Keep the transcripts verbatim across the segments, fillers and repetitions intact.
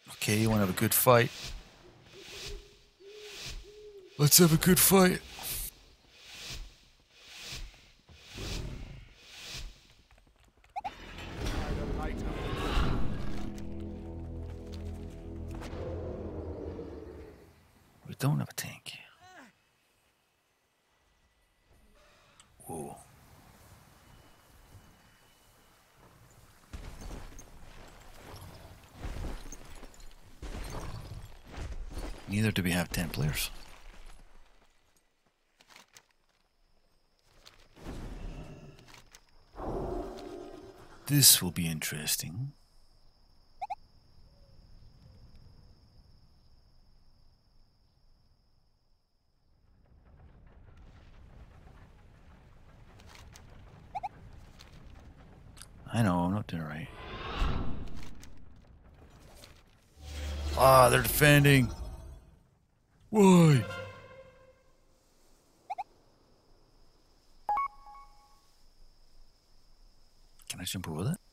Okay, you want to have a good fight? Let's have a good fight. We don't have a tank. Whoa. Neither do we have ten players. This will be interesting. I know, I'm not doing it right. Ah, they're defending. Why? Can I jump over that?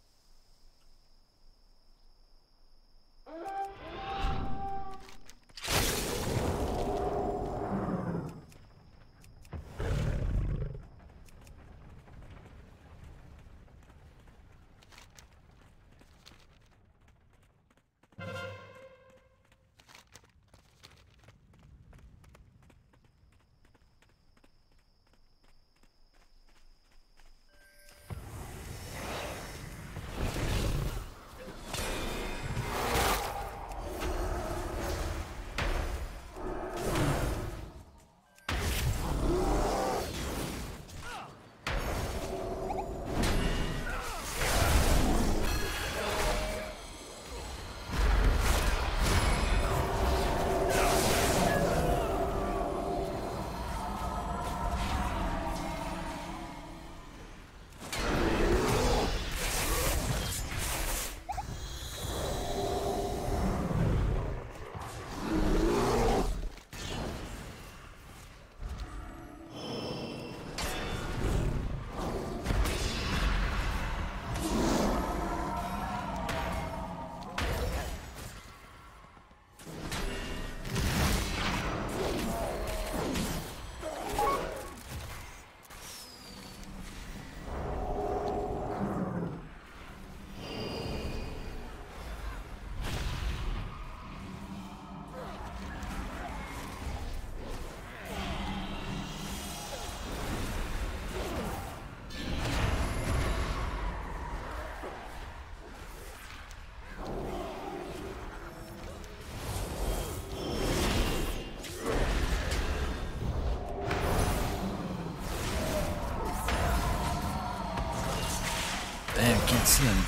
Damn, can't see him.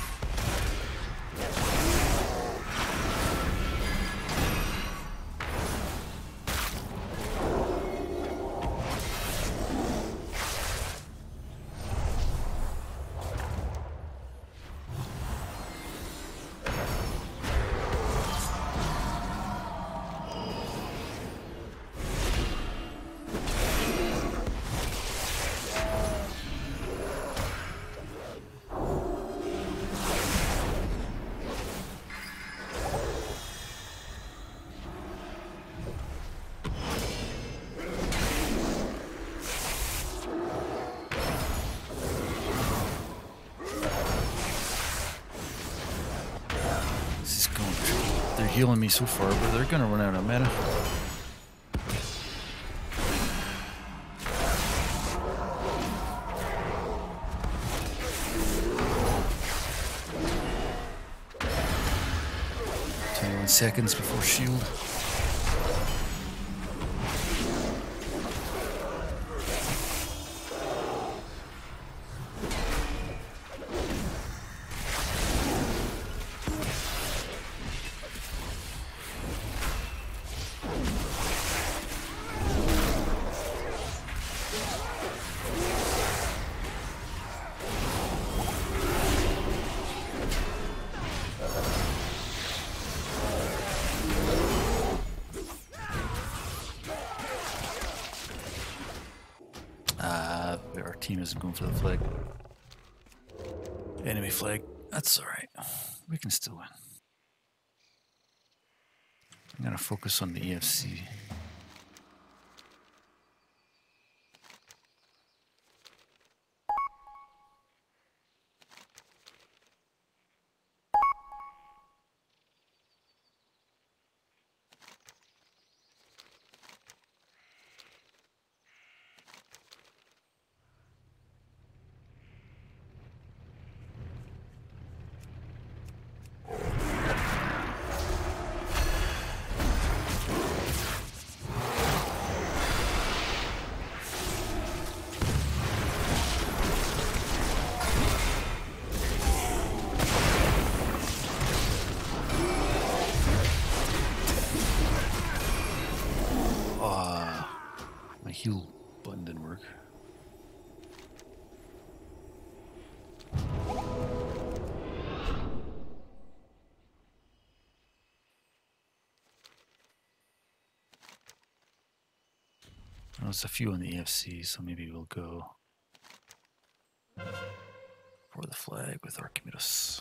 Healing me so far, but they're gonna run out of mana. twenty-one seconds before shield. Team isn't going for the flag. Enemy flag. That's alright. We can still win. I'm gonna focus on the E F C. Heal button didn't work. Well, there's a few on the E F C, so maybe we'll go for the flag with Archimedes.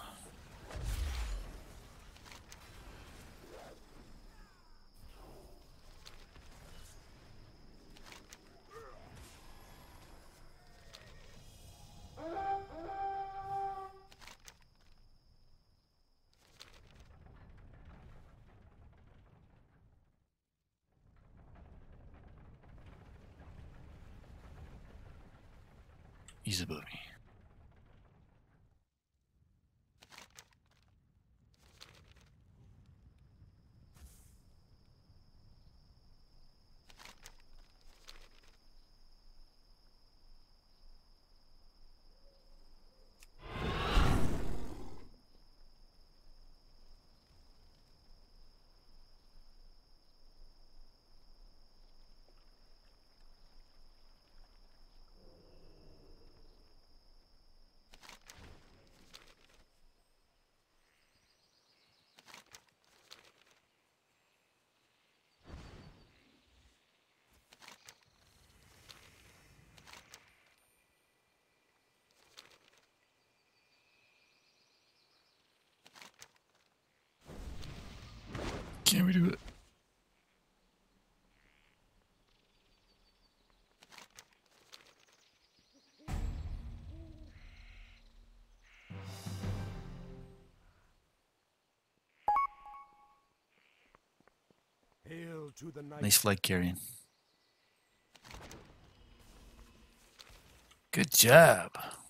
He's above me. Can we do it? Hail to the night. Nice flag carrying. Good job.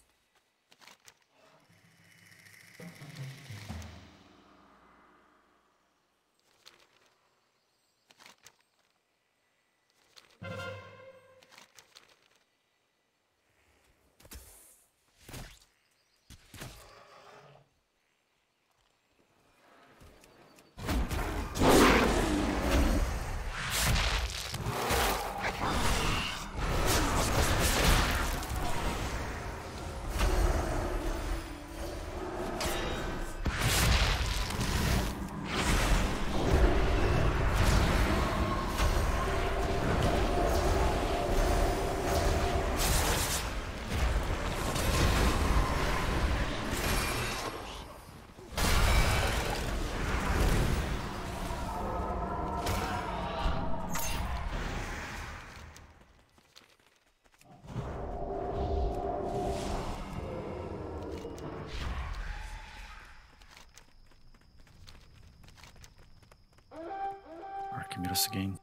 Archimedes again.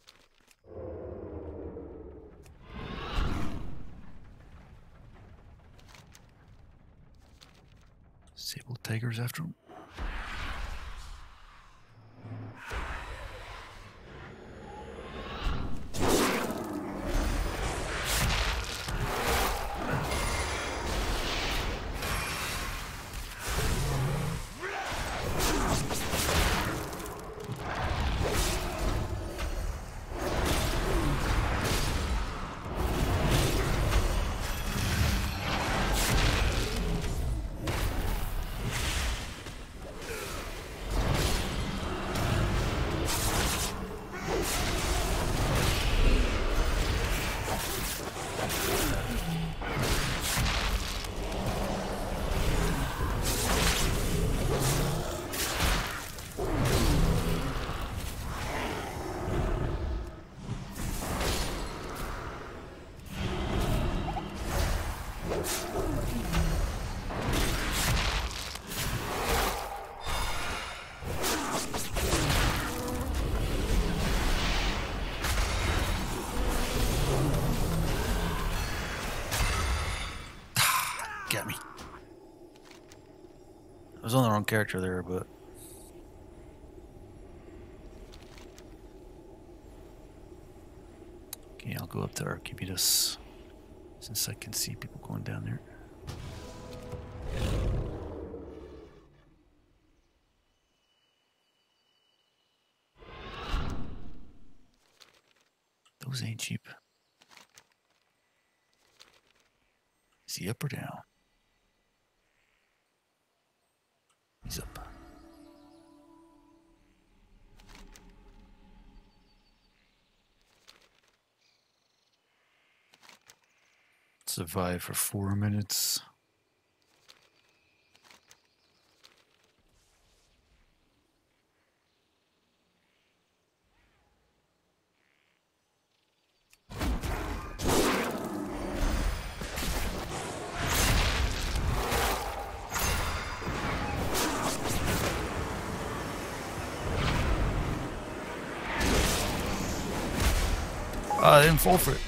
Sable tigers after him. was on the wrong character there, but... Okay, I'll go up to Archimedes, since I can see people going down there. Those ain't cheap. Is he up or down? He's up. Survive for four minutes. Ah, I didn't fall for it.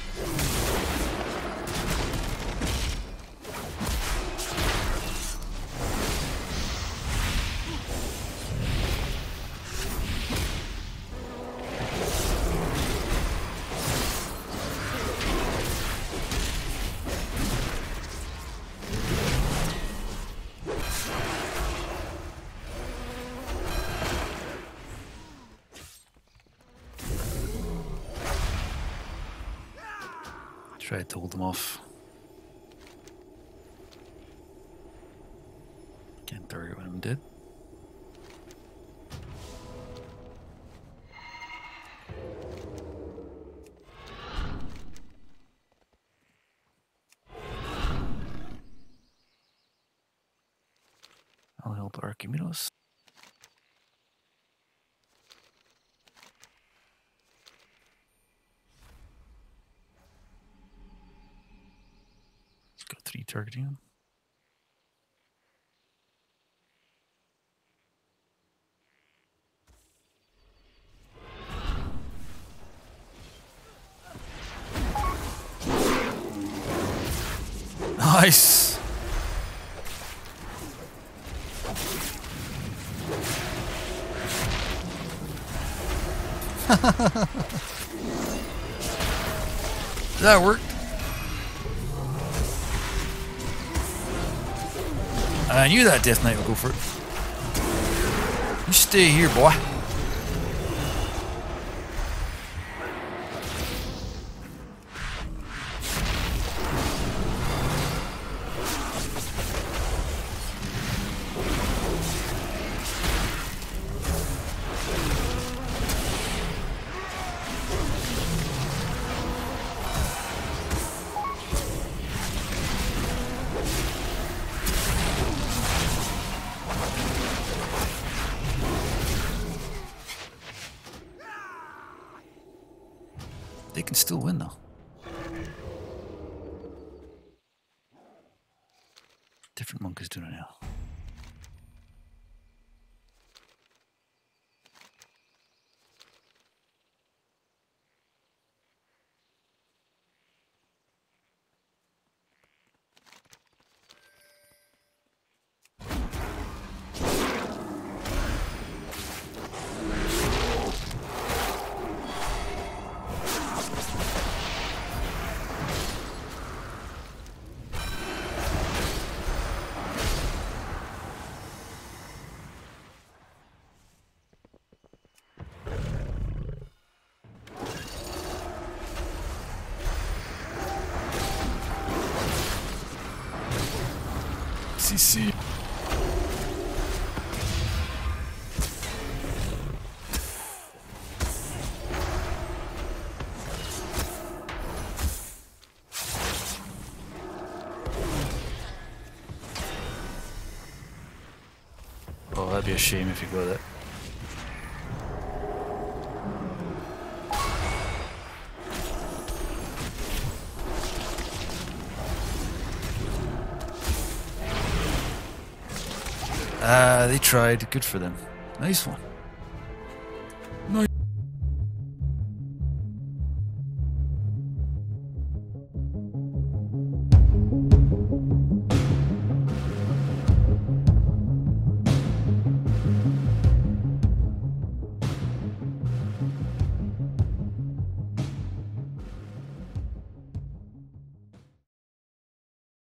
Tried to hold him off. Can't target when I'm dead. I'll help Archimedes. Got three targeting him. Nice. That worked. I knew that Death Knight would go for it. You stay here, boy. They can still win, though. Different monk is doing it now. C C. Oh, that'd be a shame if you go that. Ah, they tried. Good for them. Nice one.